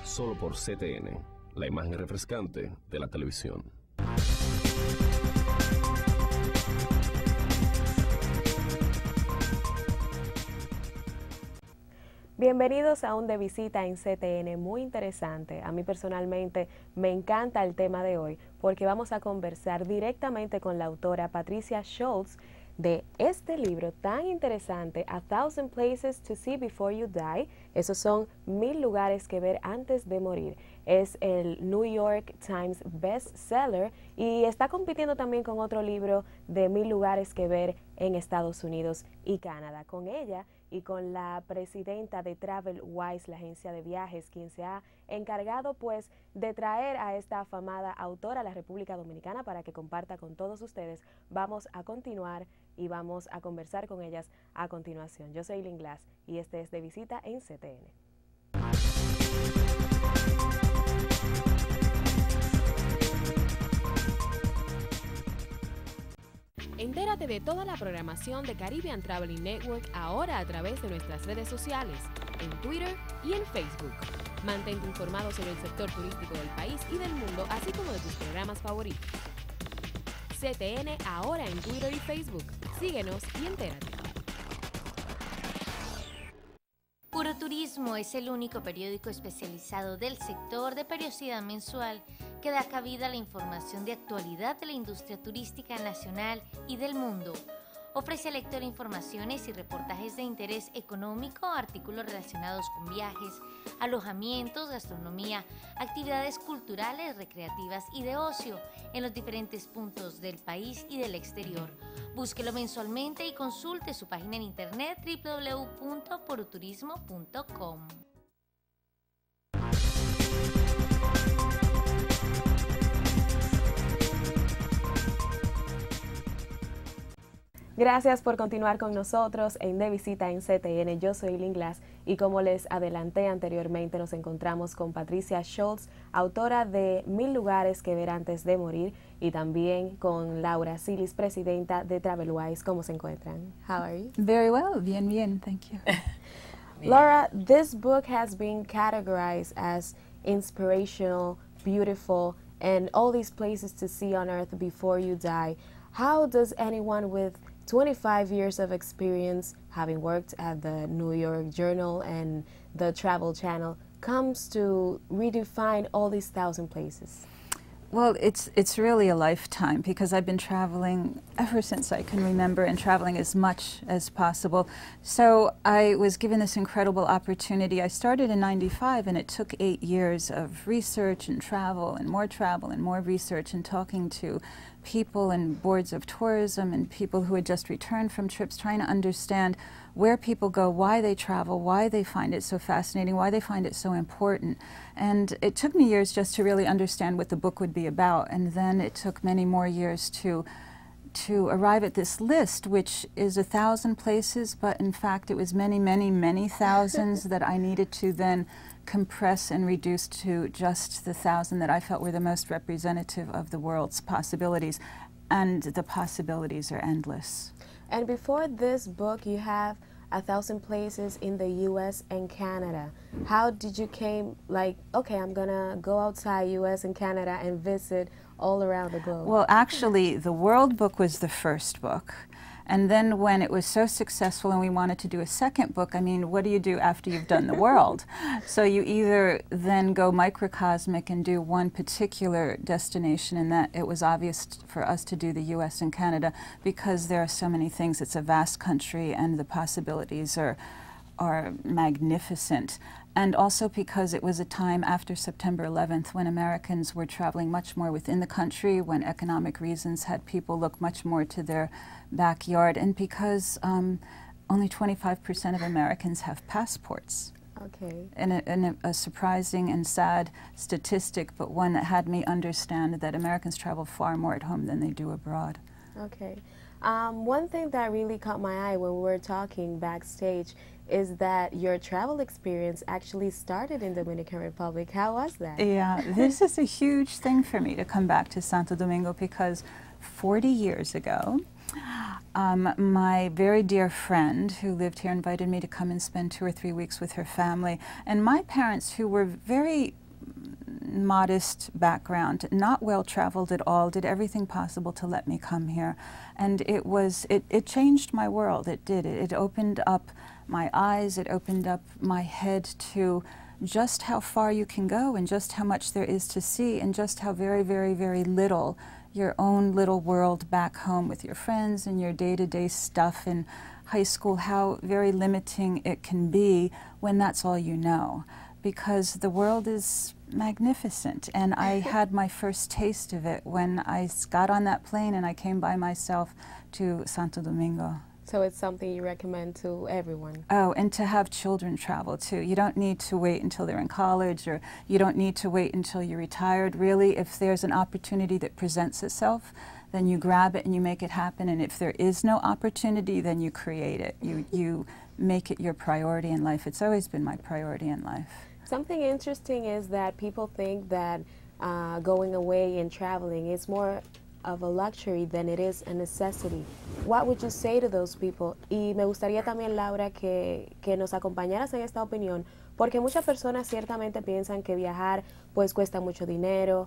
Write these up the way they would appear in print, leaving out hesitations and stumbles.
solo por CTN, la imagen refrescante de la televisión. Bienvenidos a un de visita en CTN muy interesante. A mí personalmente me encanta el tema de hoy porque vamos a conversar directamente con la autora Patricia Schultz de este libro tan interesante, A Thousand Places to See Before You Die. Esos son 1000 lugares que ver antes de morir. Es el New York Times bestseller y está compitiendo también con otro libro de 1000 lugares que ver en Estados Unidos y Canadá. Con ella y con la presidenta de TravelWise, la agencia de viajes, quien se ha encargado pues de traer a esta afamada autora a la República Dominicana para que comparta con todos ustedes. Vamos a continuar y vamos a conversar con ellas a continuación. Yo soy Eileen Glass y este es De Visita en CTN. Entérate de toda la programación de Caribbean Traveling Network ahora a través de nuestras redes sociales, en Twitter y en Facebook. Mantente informado sobre el sector turístico del país y del mundo, así como de tus programas favoritos. CTN ahora en Twitter y Facebook. Síguenos y entérate. Puro Turismo es el único periódico especializado del sector de periodicidad mensual que da cabida a la información de actualidad de la industria turística nacional y del mundo. Ofrece al lector informaciones y reportajes de interés económico, artículos relacionados con viajes, alojamientos, gastronomía, actividades culturales, recreativas y de ocio en los diferentes puntos del país y del exterior. Búsquelo mensualmente y consulte su página en internet www.puroturismo.com. Gracias por continuar con nosotros en De Visita en CTN. Yo soy Eileen Glass y como les adelanté anteriormente, nos encontramos con Patricia Schultz, autora de 1000 lugares que ver antes de morir, y también con Laura Silis, presidenta de TravelWise. ¿Cómo se encuentran? How are you? Very well. Bien, bien. Thank you. Laura, this book has been categorized as inspirational, beautiful, and all these places to see on earth before you die. How does anyone with 25 years of experience, having worked at the New York Journal and the Travel Channel, comes to redefine all these 1,000 places? Well, it's really a lifetime because I've been traveling ever since I can remember and traveling as much as possible. So I was given this incredible opportunity. I started in '95 and it took 8 years of research and more research and talking to people and boards of tourism and people who had just returned from trips, trying to understand where people go, why they travel, why they find it so fascinating, why they find it so important. And it took me years just to really understand what the book would be about, and then it took many more years to arrive at this list, which is 1,000 places, but in fact it was many, many, many thousands that I needed to then compress and reduce to just the 1,000 that I felt were the most representative of the world's possibilities. And the possibilities are endless. And before this book, you have 1,000 places in the U.S. and Canada. How did you came, like, okay, I'm gonna go outside U.S. and Canada and visit all around the globe? Well, actually, the World Book was the first book. And then when it was so successful and we wanted to do a second book, I mean, what do you do after you've done the world? So you either then go microcosmic and do one particular destination, and that it was obvious for us to do the US and Canada because there are so many things. It's a vast country and the possibilities are magnificent. And also because it was a time after September 11th when Americans were traveling much more within the country, when economic reasons had people look much more to their backyard, and because only 25% of Americans have passports. Okay. And a surprising and sad statistic, but one that had me understand that Americans travel far more at home than they do abroad. Okay. One thing that really caught my eye when we were talking backstage is that your travel experience actually started in Dominican Republic. How was that? Yeah, this is a huge thing for me to come back to Santo Domingo because 40 years ago, My very dear friend who lived here invited me to come and spend 2 or 3 weeks with her family. And my parents, who were very modest background, not well traveled at all, did everything possible to let me come here. And it changed my world. It did. It opened up my eyes, it opened up my head to just how far you can go and just how much there is to see and just how very, very, very little your own little world back home with your friends and your day-to-day stuff in high school, how very limiting it can be when that's all you know. Because the world is magnificent, and I had my first taste of it when I got on that plane and I came by myself to Santo Domingo. So it's something you recommend to everyone? Oh, and to have children travel too. You don't need to wait until they're in college, or you don't need to wait until you're retired. Really, if there's an opportunity that presents itself, then you grab it and you make it happen. And if there is no opportunity, then you create it. You make it your priority in life. It's always been my priority in life. Something interesting is that people think that going away and traveling is more of a luxury than it is a necessity. What would you say to those people? Y me gustaría también, Laura, que nos acompañaras en esta opinión, porque muchas personas ciertamente piensan que viajar pues cuesta mucho dinero,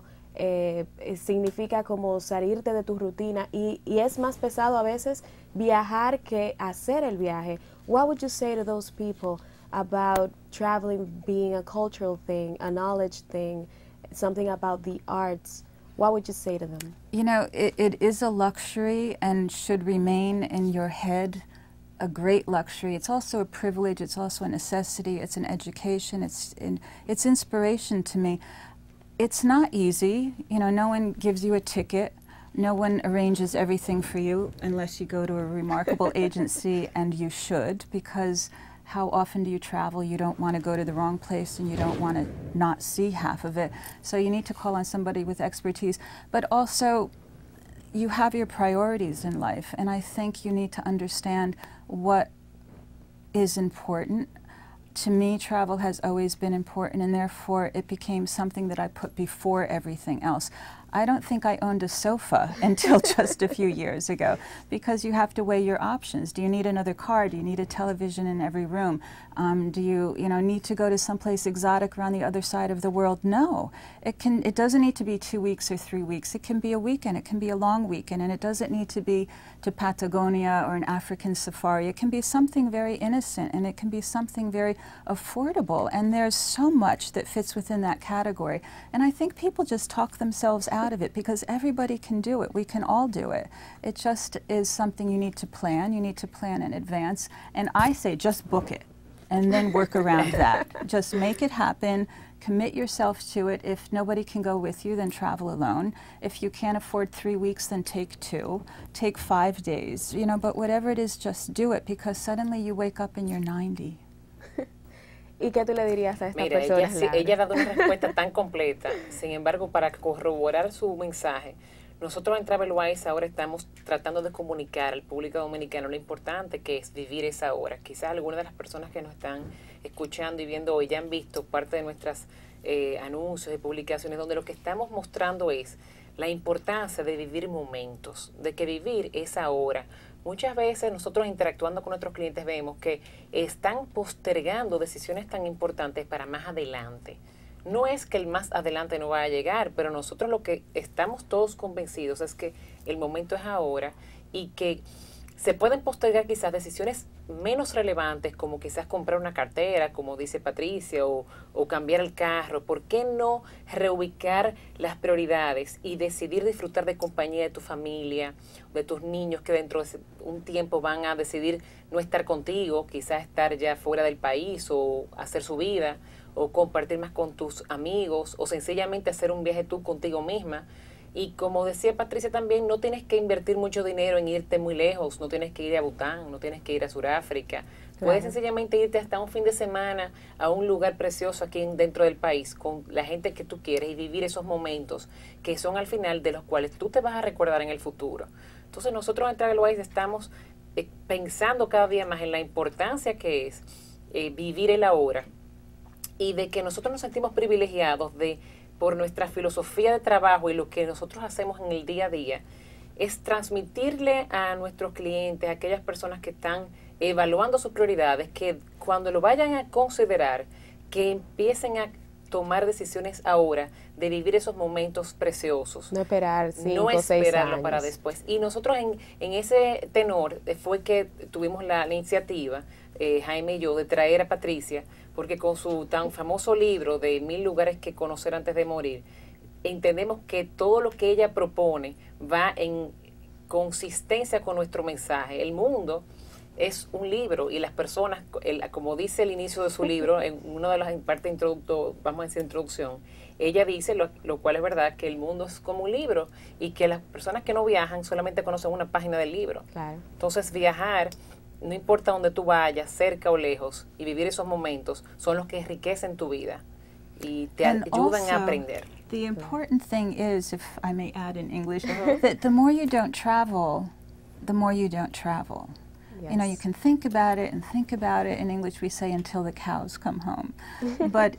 significa como salirte de tu rutina y es más pesado a veces viajar que hacer el viaje. What would you say to those people about traveling being a cultural thing, a knowledge thing, something about the arts? What would you say to them? You know, it is a luxury and should remain in your head a great luxury. It's also a privilege, it's also a necessity, it's an education, it's inspiration to me. It's not easy. You know, no one gives you a ticket. No one arranges everything for you unless you go to a remarkable agency, and you should, because how often do you travel? You don't want to go to the wrong place and you don't want to not see half of it. So you need to call on somebody with expertise. But also, you have your priorities in life, and I think you need to understand what is important. To me, travel has always been important, and therefore it became something that I put before everything else. I don't think I owned a sofa until just a few years ago, because you have to weigh your options. Do you need another car? Do you need a television in every room? Do you need to go to someplace exotic around the other side of the world? No. It doesn't need to be 2 weeks or 3 weeks. It can be a weekend. It can be a long weekend, and it doesn't need to be to Patagonia or an African safari. It can be something very innocent, and it can be something very affordable, and there's so much that fits within that category. And I think people just talk themselves out of it, because everybody can do it. We can all do it. It just is something you need to plan. You need to plan in advance. And I say just book it and then work around that. Just make it happen. Commit yourself to it. If nobody can go with you, then travel alone. If you can't afford 3 weeks, then take 2. Take 5 days. You know, but whatever it is, just do it, because suddenly you wake up and you're 90. ¿Y qué tú le dirías a estas Mira, personas? ella ha dado una respuesta tan completa. Sin embargo, para corroborar su mensaje, nosotros en TravelWise ahora estamos tratando de comunicar al público dominicano lo importante que es vivir esa hora. Quizás algunas de las personas que nos están escuchando y viendo hoy ya han visto parte de nuestras anuncios y publicaciones, donde lo que estamos mostrando es la importancia de vivir momentos, de que vivir esa hora. Muchas veces nosotros interactuando con nuestros clientes vemos que están postergando decisiones tan importantes para más adelante. No es que el más adelante no vaya a llegar, pero nosotros lo que estamos todos convencidos es que el momento es ahora y que se pueden postergar quizás decisiones menos relevantes, como quizás comprar una cartera, como dice Patricia, o cambiar el carro. ¿Por qué no reubicar las prioridades y decidir disfrutar de compañía de tu familia, de tus niños que dentro de un tiempo van a decidir no estar contigo, quizás estar ya fuera del país o hacer su vida, o compartir más con tus amigos, o sencillamente hacer un viaje tú contigo misma? Y como decía Patricia también, no tienes que invertir mucho dinero en irte muy lejos, no tienes que ir a Bután, no tienes que ir a Sudáfrica. Claro. Puedes sencillamente irte hasta un fin de semana a un lugar precioso aquí dentro del país con la gente que tú quieres y vivir esos momentos que son al final de los cuales tú te vas a recordar en el futuro. Entonces nosotros en TravelWise estamos pensando cada día más en la importancia que es vivir el ahora, y de que nosotros nos sentimos privilegiados por nuestra filosofía de trabajo y lo que nosotros hacemos en el día a día, es transmitirle a nuestros clientes, a aquellas personas que están evaluando sus prioridades, que cuando lo vayan a considerar, que empiecen a tomar decisiones ahora de vivir esos momentos preciosos. No esperar 5 o 6 esperarlo años. para después. Y nosotros en ese tenor fue que tuvimos la iniciativa, Jaime y yo, de traer a Patricia, porque con su tan famoso libro de 1000 lugares que conocer antes de morir, entendemos que todo lo que ella propone va en consistencia con nuestro mensaje. El mundo es un libro y las personas, como dice el inicio de su libro, en una de las partes vamos a decir introducción, ella dice, lo cual es verdad, que el mundo es como un libro y que las personas que no viajan solamente conocen una página del libro. Claro. Entonces viajar, no importa dónde tú vayas, cerca o lejos, y vivir esos momentos, son los que enriquecen tu vida y te ayudan a aprender. The important thing is, if I may add in English, that the more you don't travel, the more you don't travel. Yes. You know, you can think about it and think about it. In English, we say until the cows come home. But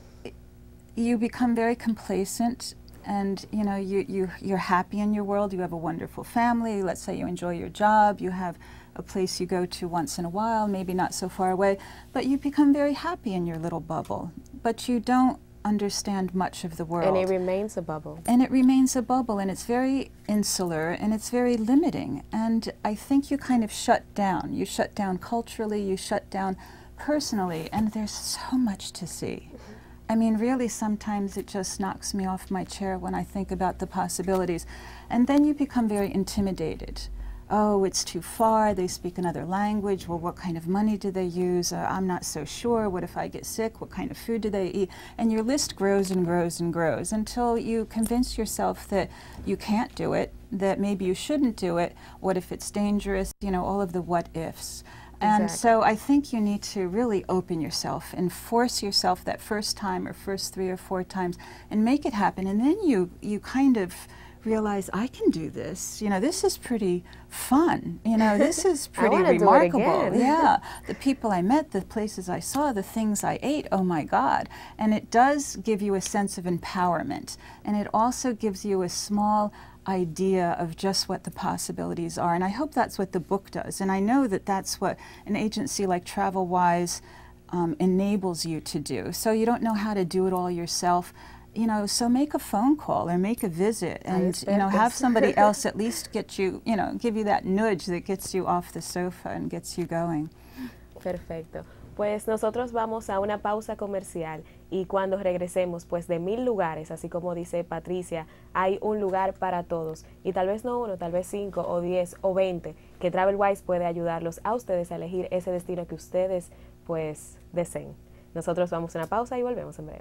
you become very complacent, and you know, you're happy in your world. You have a wonderful family. Let's say you enjoy your job. You have a place you go to once in a while, maybe not so far away, but you become very happy in your little bubble. But you don't understand much of the world. And it remains a bubble. And it remains a bubble, and it's very insular, and it's very limiting. And I think you kind of shut down. You shut down culturally, you shut down personally, and there's so much to see. I mean, really, sometimes it just knocks me off my chair when I think about the possibilities. And then you become very intimidated. Oh, it's too far, they speak another language, well, what kind of money do they use? I'm not so sure, what if I get sick, what kind of food do they eat? And your list grows and grows and grows until you convince yourself that you can't do it, that maybe you shouldn't do it, what if it's dangerous, you know, all of the what ifs. And Exactly. so I think you need to really open yourself and force yourself that first time or first 3 or 4 times and make it happen. And then you kind of realize, I can do this. You know, this is pretty fun. You know, this is pretty remarkable. Do it again. Yeah, the people I met, the places I saw, the things I ate, oh my God. And it does give you a sense of empowerment. And it also gives you a small idea of just what the possibilities are. And I hope that's what the book does. And I know that that's what an agency like TravelWise enables you to do. So you don't know how to do it all yourself. You know, so make a phone call or make a visit and, you know, have somebody else at least get you, you know, give you that nudge that gets you off the sofa and gets you going. Perfecto. Pues nosotros vamos a una pausa comercial y cuando regresemos, pues de 1000 lugares, así como dice Patricia, hay un lugar para todos y tal vez no uno, tal vez 5 o 10 o 20, que TravelWise puede ayudarlos a ustedes a elegir ese destino que ustedes pues deseen. Nosotros vamos a una pausa y volvemos en breve.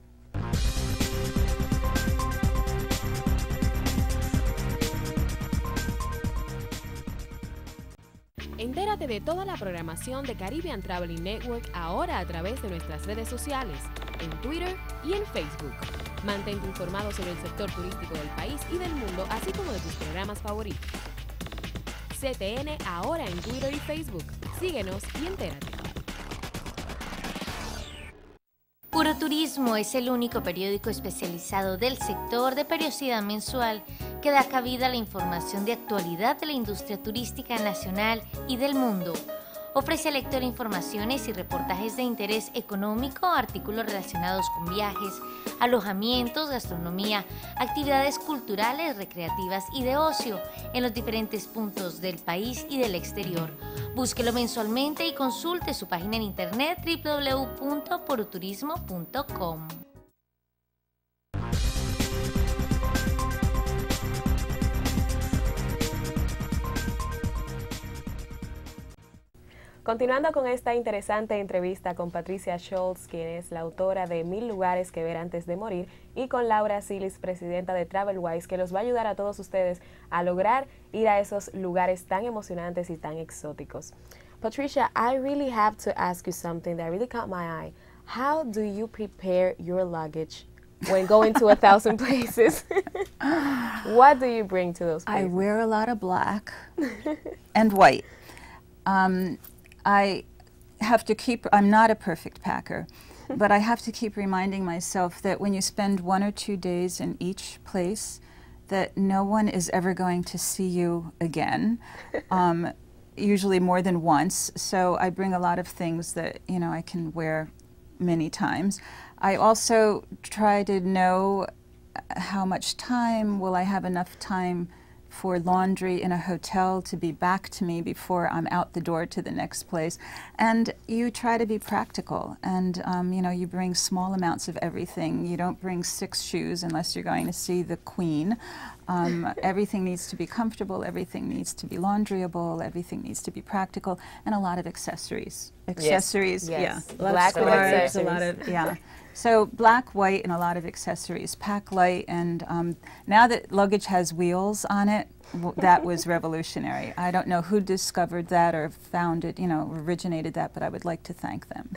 Entérate de toda la programación de Caribbean Traveling Network ahora a través de nuestras redes sociales, en Twitter y en Facebook. Mantente informado sobre el sector turístico del país y del mundo, así como de tus programas favoritos. CTN ahora en Twitter y Facebook. Síguenos y entérate. Puro Turismo es el único periódico especializado del sector de periodicidad mensual que da cabida a la información de actualidad de la industria turística nacional y del mundo. Ofrece al lector informaciones y reportajes de interés económico, artículos relacionados con viajes, alojamientos, gastronomía, actividades culturales, recreativas y de ocio en los diferentes puntos del país y del exterior. Búsquelo mensualmente y consulte su página en internet www.poroturismo.com. Continuando con esta interesante entrevista con Patricia Schultz, quien es la autora de 1000 lugares que ver antes de morir, y con Laura Silis, presidenta de TravelWise, que los va a ayudar a todos ustedes a lograr ir a esos lugares tan emocionantes y tan exóticos. Patricia, I really have to ask you something that really caught my eye. How do you prepare your luggage when going to 1,000 places? What do you bring to those places? I wear a lot of black and white. I have to keep, I'm not a perfect packer, but I have to keep reminding myself that when you spend 1 or 2 days in each place, that no one is ever going to see you again, usually more than once. So I bring a lot of things that, you know, I can wear many times. I also try to know how much time, will I have enough time for laundry in a hotel to be back to me before I'm out the door to the next place. And you try to be practical, and you know, you bring small amounts of everything. You don't bring 6 shoes unless you're going to see the Queen. Everything needs to be comfortable, everything needs to be laundryable, everything needs to be practical, and a lot of accessories. Accessories, yes. yeah. A lot of scarves, A lot of, yeah. So black, white, and a lot of accessories. Pack light, and now that luggage has wheels on it, that was revolutionary. I don't know who discovered that or found it, you know, originated that, but I would like to thank them.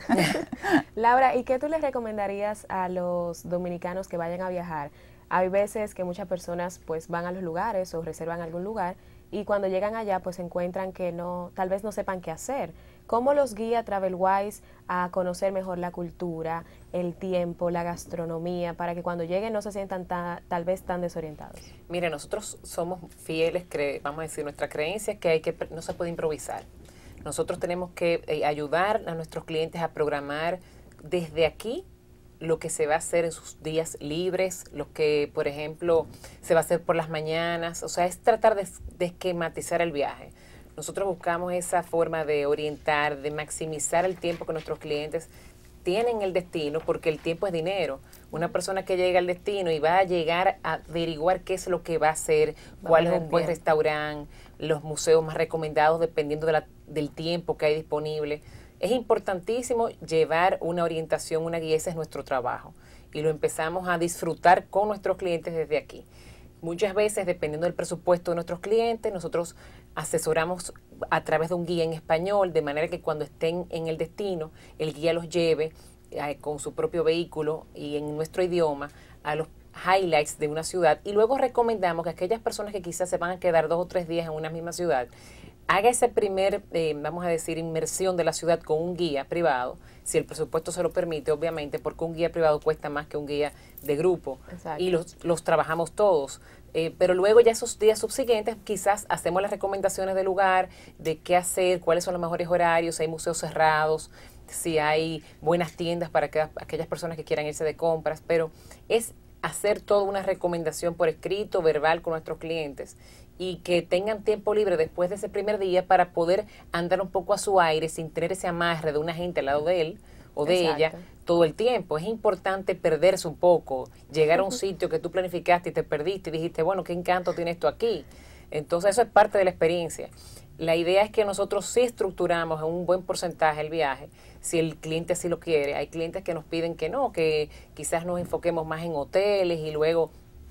Laura, ¿y qué tú les recomendarías a los dominicanos que vayan a viajar? Hay veces que muchas personas pues van a los lugares o reservan algún lugar y cuando llegan allá pues encuentran que no, tal vez no sepan qué hacer. ¿Cómo los guía TravelWise a conocer mejor la cultura, el tiempo, la gastronomía, para que cuando lleguen no se sientan tal vez tan desorientados? Mira, nosotros somos fieles, vamos a decir, nuestra creencia es que no se puede improvisar. Nosotros tenemos que ayudar a nuestros clientes a programar desde aquí lo que se va a hacer en sus días libres, lo que, por ejemplo, se va a hacer por las mañanas. O sea, es tratar de esquematizar el viaje. Nosotros buscamos esa forma de orientar, de maximizar el tiempo que nuestros clientes tienen en el destino, porque el tiempo es dinero. Una persona que llega al destino y va a llegar a averiguar qué es lo que va a hacer, cuál es un buen restaurante, los museos más recomendados dependiendo del tiempo que hay disponible. Es importantísimo llevar una orientación, una guía, ese es nuestro trabajo. Y lo empezamos a disfrutar con nuestros clientes desde aquí. Muchas veces, dependiendo del presupuesto de nuestros clientes, nosotros asesoramos a través de un guía en español, de manera que cuando estén en el destino, el guía los lleve con su propio vehículo y en nuestro idioma a los highlights de una ciudad. Y luego recomendamos que aquellas personas que quizás se van a quedar 2 o 3 días en una misma ciudad, haga ese primer, vamos a decir, inmersión de la ciudad con un guía privado, si el presupuesto se lo permite, obviamente, porque un guía privado cuesta más que un guía de grupo. Exacto. Y los trabajamos todos. Pero luego ya esos días subsiguientes quizás hacemos las recomendaciones del lugar, de qué hacer, cuáles son los mejores horarios, si hay museos cerrados, si hay buenas tiendas para aquellas personas que quieran irse de compras, pero es hacer toda una recomendación por escrito, verbal con nuestros clientes y que tengan tiempo libre después de ese primer día para poder andar un poco a su aire sin tener ese amarre de una gente al lado de él o de ella todo el tiempo. Es importante perderse un poco, llegar a un sitio que tú planificaste y te perdiste y dijiste, bueno, ¿qué encanto tiene esto aquí? Entonces eso es parte de la experiencia. La idea es que nosotros sí estructuramos en un buen porcentaje el viaje, si el cliente así lo quiere. Hay clientes que nos piden que no, que quizás nos enfoquemos más en hoteles y luego,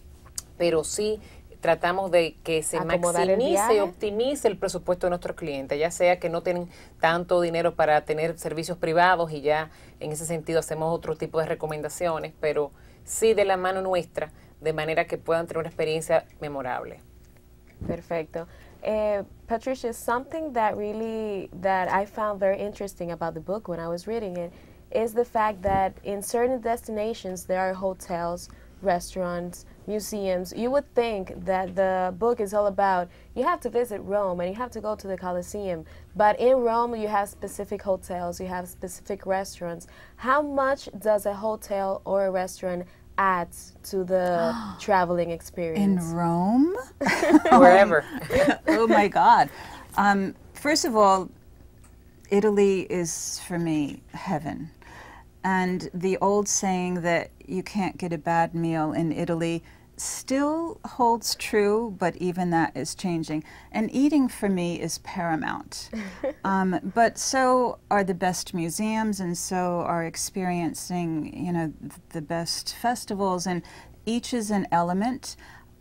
pero sí tratamos de que se maximice y optimice el presupuesto de nuestros clientes, ya sea que no tienen tanto dinero para tener servicios privados y ya en ese sentido hacemos otro tipo de recomendaciones, pero sí de la mano nuestra, de manera que puedan tener una experiencia memorable. Perfecto. Patricia, something that I found very interesting about the book when I was reading it is the fact that in certain destinations there are hotels, restaurants, museums. You would think that the book is all about, you have to visit Rome and you have to go to the Colosseum, but in Rome you have specific hotels, you have specific restaurants. How much does a hotel or a restaurant add to the traveling experience? In Rome? Wherever. Oh my God. First of all, Italy is for me heaven. And the old saying that you can't get a bad meal in Italy still holds true, but even that is changing. And eating for me is paramount. But so are the best museums, and so are experiencing, you know, the best festivals, and each is an element.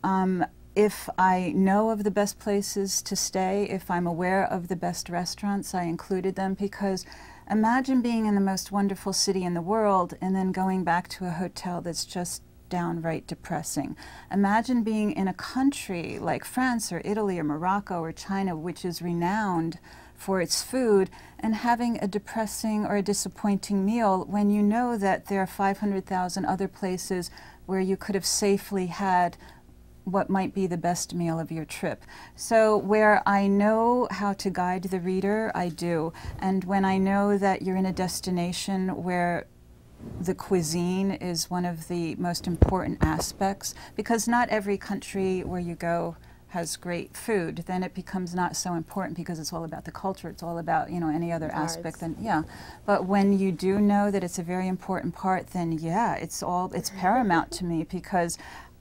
If I know of the best places to stay, if I'm aware of the best restaurants, I included them, because imagine being in the most wonderful city in the world and then going back to a hotel that's just downright depressing. Imagine being in a country like France or Italy or Morocco or China, which is renowned for its food, and having a depressing or a disappointing meal when you know that there are 500,000 other places where you could have safely had what might be the best meal of your trip. So where I know how to guide the reader, I do. And when I know that you're in a destination where the cuisine is one of the most important aspects, because not every country where you go has great food, then it becomes not so important because it's all about the culture, it's all about, you know, any other aspect. And yeah, but when you do know that it's a very important part, then yeah, it's paramount to me, because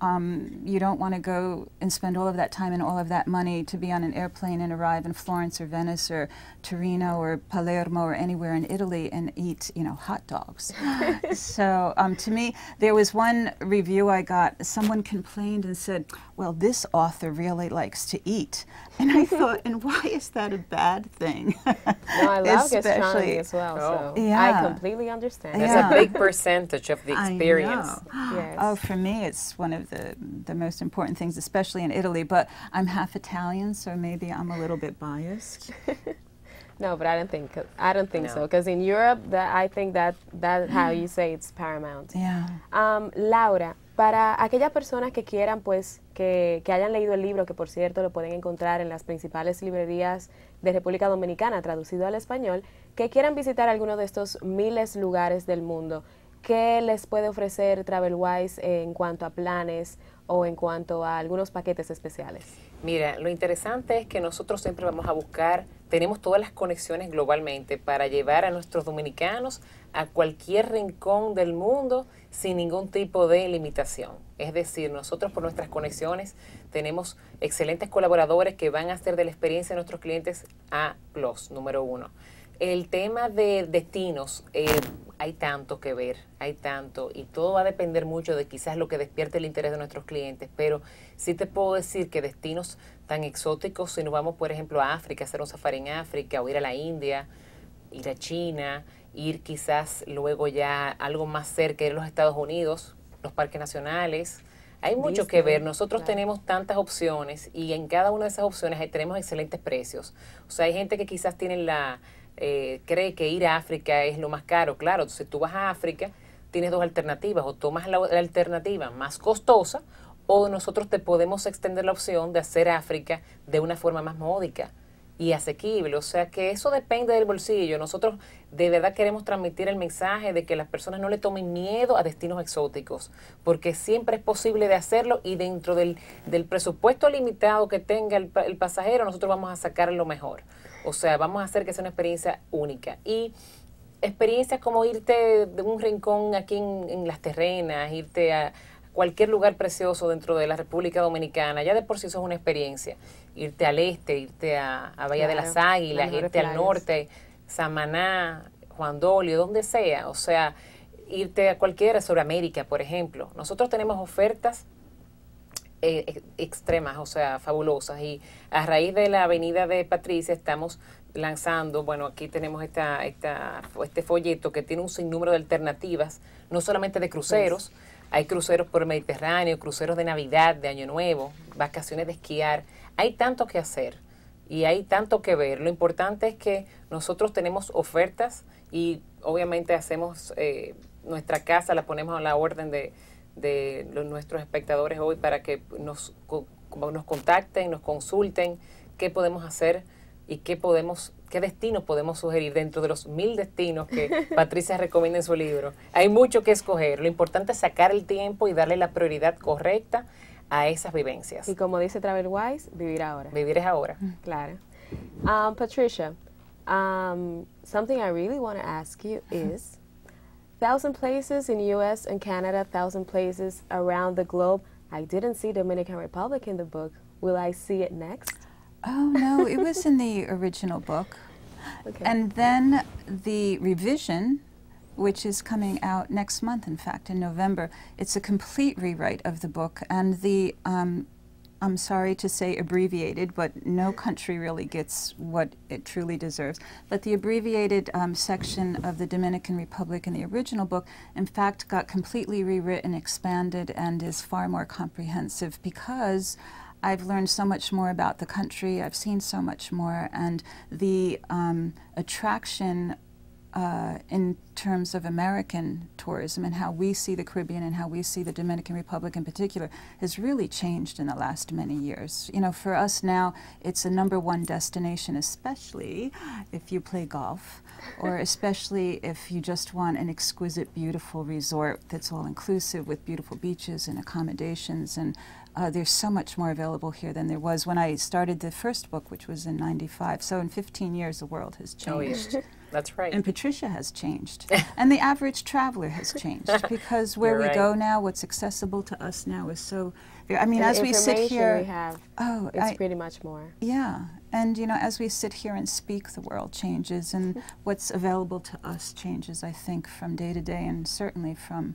you don't want to go and spend all of that time and all of that money to be on an airplane and arrive in Florence or Venice or Torino or Palermo or anywhere in Italy and eat, you know, hot dogs. So to me, there was one review I got, someone complained and said, well, this author really likes to eat. And I thought, and why is that a bad thing? No, I love gastronomy as well, so yeah. I completely understand. That's a big percentage of the experience. Yes. Oh, for me, it's one of the most important things, especially in Italy. But I'm half Italian, so maybe I'm a little bit biased. No, but I don't think so. Because in Europe, I think that how you say it's paramount. Yeah. Laura, para aquellas personas que quieran, pues, que hayan leído el libro, que por cierto lo pueden encontrar en las principales librerías de República Dominicana, traducido al español, que quieran visitar alguno de estos miles lugares del mundo, ¿qué les puede ofrecer TravelWise en cuanto a planes o en cuanto a algunos paquetes especiales? Mira, lo interesante es que nosotros siempre vamos a buscar, tenemos todas las conexiones globalmente para llevar a nuestros dominicanos a cualquier rincón del mundo sin ningún tipo de limitación. Es decir, nosotros por nuestras conexiones tenemos excelentes colaboradores que van a hacer de la experiencia de nuestros clientes A+, número 1. El tema de destinos, hay tanto que ver, hay tanto, y todo va a depender mucho de quizás lo que despierte el interés de nuestros clientes, pero sí te puedo decir que destinos tan exóticos, si nos vamos, por ejemplo, a África, hacer un safari en África, o ir a la India, ir a China, ir quizás luego ya algo más cerca de los Estados Unidos, los parques nacionales, hay mucho que ver. Nosotros tenemos tantas opciones y en cada una de esas opciones tenemos excelentes precios. O sea, hay gente que quizás tiene cree que ir a África es lo más caro. Claro, entonces tú vas a África, tienes dos alternativas, o tomas la alternativa más costosa, o nosotros te podemos extender la opción de hacer África de una forma más módica y asequible. O sea que eso depende del bolsillo. Nosotros de verdad queremos transmitir el mensaje de que las personas no le tomen miedo a destinos exóticos, porque siempre es posible de hacerlo, y dentro del presupuesto limitado que tenga el pasajero, nosotros vamos a sacar lo mejor. O sea, vamos a hacer que sea una experiencia única. Y experiencias como irte de un rincón aquí en Las Terrenas, irte a cualquier lugar precioso dentro de la República Dominicana, ya de por sí eso es una experiencia. Irte al este, irte a Bahía de las Águilas, irte al norte, Samaná, Juan Dolio, donde sea. O sea, irte a cualquiera, Sudamérica, por ejemplo. Nosotros tenemos ofertas extremas, o sea, fabulosas, y a raíz de la Avenida de Patricia estamos lanzando, bueno, aquí tenemos este folleto que tiene un sinnúmero de alternativas, no solamente de cruceros, hay cruceros por el Mediterráneo, cruceros de Navidad, de Año Nuevo, vacaciones de esquiar, hay tanto que hacer y hay tanto que ver. Lo importante es que nosotros tenemos ofertas y obviamente hacemos nuestra casa, la ponemos a la orden de nuestros espectadores hoy para que nos contacten, nos consulten qué podemos hacer y qué destinos podemos sugerir dentro de los 1000 destinos que Patricia recomienda en su libro. Hay mucho que escoger. Lo importante es sacar el tiempo y darle la prioridad correcta a esas vivencias. Y como dice TravelWise, vivir ahora. Vivir es ahora. Claro. Patricia, something I really want to ask you is, 1,000 places in U.S. and Canada, 1,000 places around the globe. I didn't see Dominican Republic in the book. Will I see it next? Oh, no, it was in the original book. Okay. And then the revision, which is coming out next month, in fact, in November, it's a complete rewrite of the book. And the, I'm sorry to say abbreviated, but no country really gets what it truly deserves. But the abbreviated section of the Dominican Republic in the original book, in fact, got completely rewritten, expanded, and is far more comprehensive because I've learned so much more about the country, I've seen so much more, and the attraction in terms of American tourism and how we see the Caribbean and how we see the Dominican Republic in particular has really changed in the last many years. You know, for us now, it's a #1 destination, especially if you play golf, or especially if you just want an exquisite, beautiful resort that's all-inclusive with beautiful beaches and accommodations. And there's so much more available here than there was when I started the first book, which was in '95. So in 15 years, the world has changed. Oh, yes. That's right. And Patricia has changed. And the average traveler has changed, because where You're we right. go now, what's accessible to us now is so, I mean, as we sit here, we have, oh, it's pretty much more. yeah. And, you know, as we sit here and speak, the world changes, and what's available to us changes, I think, from day to day, and certainly from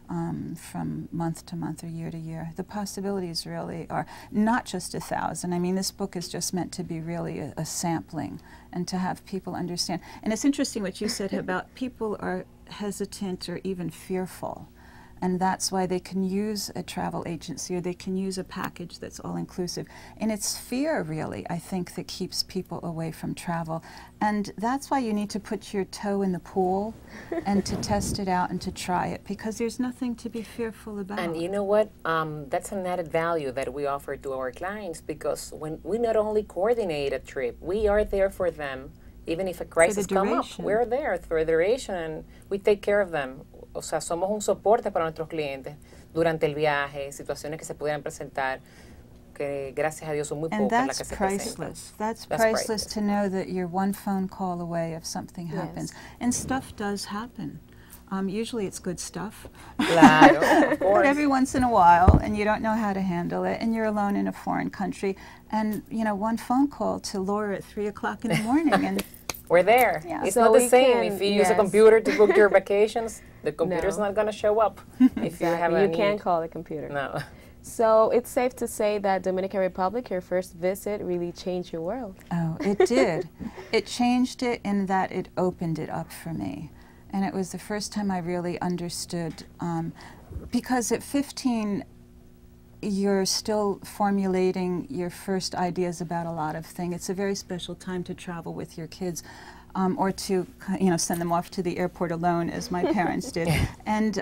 month to month or year to year. The possibilities really are not just 1,000. I mean, this book is just meant to be really a sampling and to have people understand. And it's interesting what you said about people are hesitant or even fearful. And that's why they can use a travel agency, or they can use a package that's all-inclusive. And it's fear, really, I think, that keeps people away from travel. And that's why you need to put your toe in the pool and to test it out and to try it, because there's nothing to be fearful about. And you know what? That's an added value that we offer to our clients, because when we not only coordinate a trip, we are there for them. Even if a crisis comes up, we're there for the duration, and we take care of them. O sea, somos un soporte para nuestros clientes durante el viaje, situaciones que se pudieran presentar, que gracias a Dios son muy pocas las que se presentan. That's priceless to know that you're one phone call away if something happens. And stuff does happen. Usually it's good stuff. Claro, of course. But every once in a while, and you don't know how to handle it, and you're alone in a foreign country, and, you know, one phone call to Laura at 3 o'clock in the morning, and we're there. Yeah. It's So not the we same. can- If you use yes. a computer to book your vacations, the computer's No. not going to show up. If you have a You need. can't call the computer. No. So it's safe to say that Dominican Republic, your first visit, really changed your world. oh, it did. It changed it in that it opened it up for me. And it was the first time I really understood, because at 15, you're still formulating your first ideas about a lot of things. It's a very special time to travel with your kids, or to, you know, send them off to the airport alone, as my parents did. And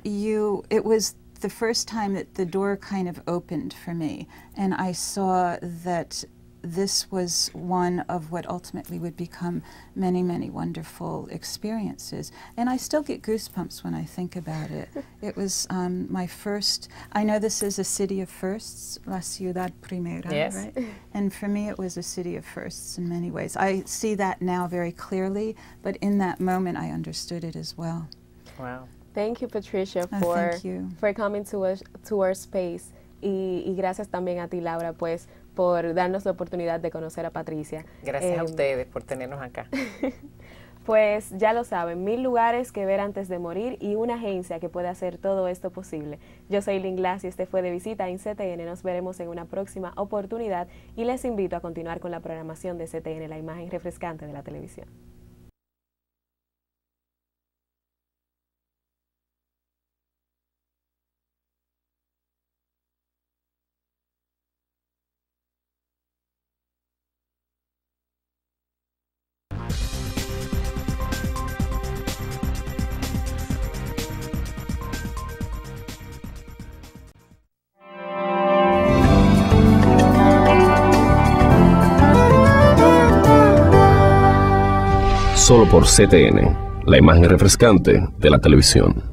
it was the first time that the door kind of opened for me, and I saw that this was one of what ultimately would become many, many wonderful experiences. And I still get goosebumps when I think about it. It was my first, I know this is a city of firsts, La Ciudad Primera, Yes. right? And for me it was a city of firsts in many ways. I see that now very clearly, but in that moment I understood it as well. Wow. Thank you, Patricia, Oh, for thank you. coming to our space. Y gracias también a ti, Laura, pues, por darnos la oportunidad de conocer a Patricia. Gracias a ustedes por tenernos acá. Pues ya lo saben, 1000 lugares que ver antes de morir y una agencia que puede hacer todo esto posible. Yo soy Lynn Glass y este fue De Visita en CTN. Nos veremos en una próxima oportunidad y les invito a continuar con la programación de CTN, la imagen refrescante de la televisión. Solo por CTN, la imagen refrescante de la televisión.